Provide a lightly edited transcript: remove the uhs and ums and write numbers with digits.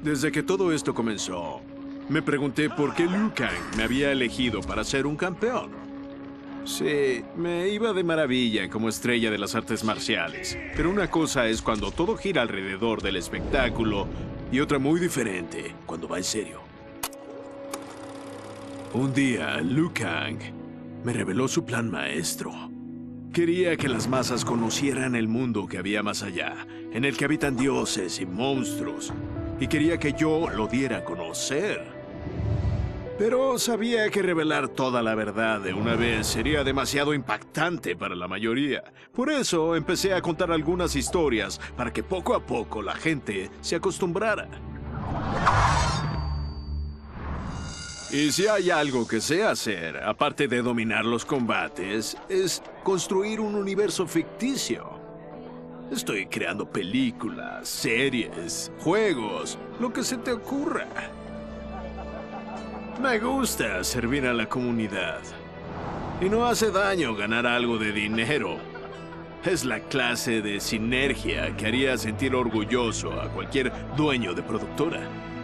Desde que todo esto comenzó, me pregunté por qué Liu Kang me había elegido para ser un campeón. Sí, me iba de maravilla como estrella de las artes marciales, pero una cosa es cuando todo gira alrededor del espectáculo y otra muy diferente cuando va en serio. Un día, Liu Kang me reveló su plan maestro. Quería que las masas conocieran el mundo que había más allá, en el que habitan dioses y monstruos, y quería que yo lo diera a conocer. Pero sabía que revelar toda la verdad de una vez sería demasiado impactante para la mayoría. Por eso empecé a contar algunas historias para que poco a poco la gente se acostumbrara. Y si hay algo que sé hacer, aparte de dominar los combates, es construir un universo ficticio. Estoy creando películas, series, juegos, lo que se te ocurra. Me gusta servir a la comunidad. Y no hace daño ganar algo de dinero. Es la clase de sinergia que haría sentir orgulloso a cualquier dueño de productora.